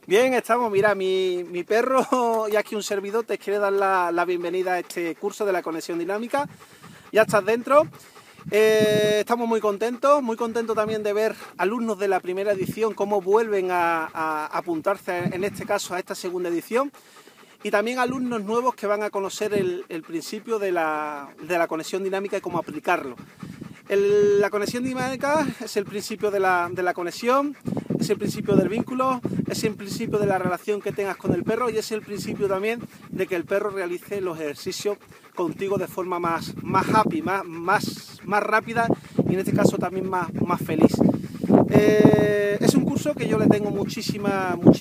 Bien, estamos. Mira, mi perro y aquí un servidor te quiere dar la bienvenida a este curso de la conexión dinámica. Ya estás dentro. Estamos muy contentos también de ver alumnos de la primera edición cómo vuelven a apuntarse, en este caso, a esta segunda edición. Y también alumnos nuevos que van a conocer el principio de la conexión dinámica y cómo aplicarlo. La conexión dinámica es el principio de la conexión, es el principio del vínculo, es el principio de la relación que tengas con el perro y es el principio también de que el perro realice los ejercicios contigo de forma más happy, más rápida y en este caso también más feliz. Es un curso que yo le tengo muchísimo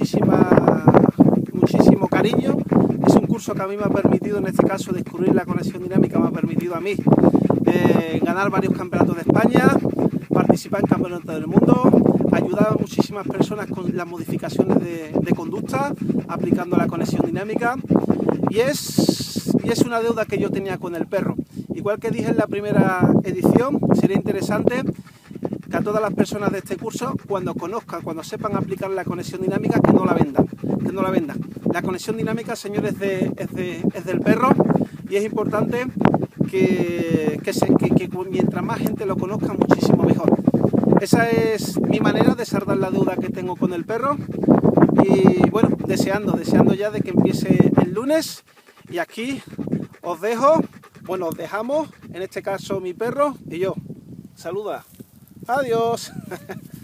cariño. Es un curso que a mí me ha permitido, en este caso, descubrir la conexión dinámica, me ha permitido a mí ganar varios campeonatos de España, participar en campeonatos del mundo, ayudar a muchísimas personas con las modificaciones de conducta, aplicando la conexión dinámica, y es una deuda que yo tenía con el perro. Igual que dije en la primera edición, sería interesante que a todas las personas de este curso, cuando conozcan, cuando sepan aplicar la conexión dinámica, que no la vendan. La conexión dinámica, señores, es del perro y es importante que mientras más gente lo conozca, muchísimo mejor. Esa es mi manera de saldar la deuda que tengo con el perro y bueno, deseando ya de que empiece el lunes. Y aquí os dejo, bueno, os dejamos, en este caso mi perro y yo. Saluda. Adiós.